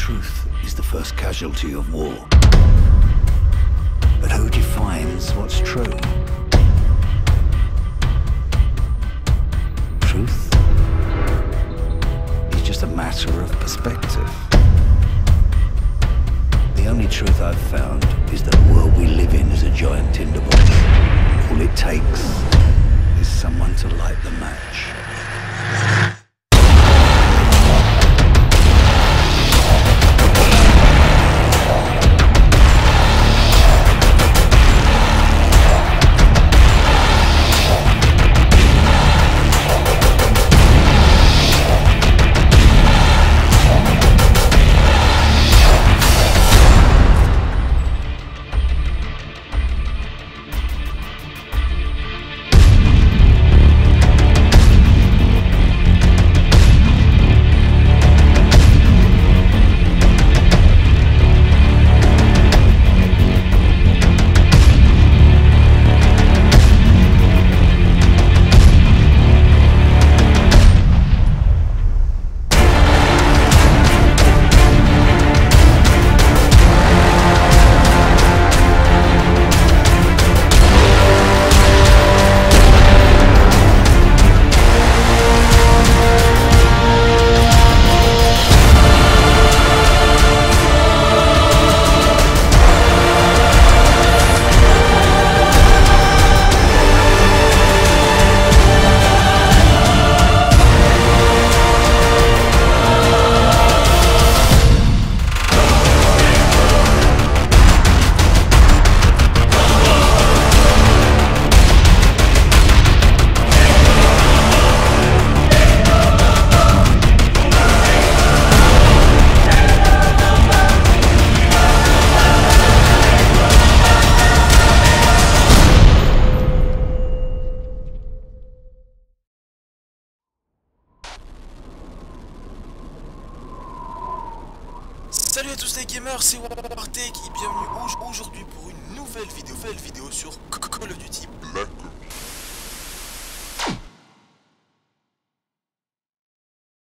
Truth is the first casualty of war. But who defines what's true? Truth is just a matter of perspective. The only truth I've found is that the world we live in is a giant tinderbox. All it takes is someone to light the match. Salut à tous les gamers, c'est WaRTeK et bienvenue aujourd'hui pour une nouvelle vidéo sur Call of Duty Black Ops.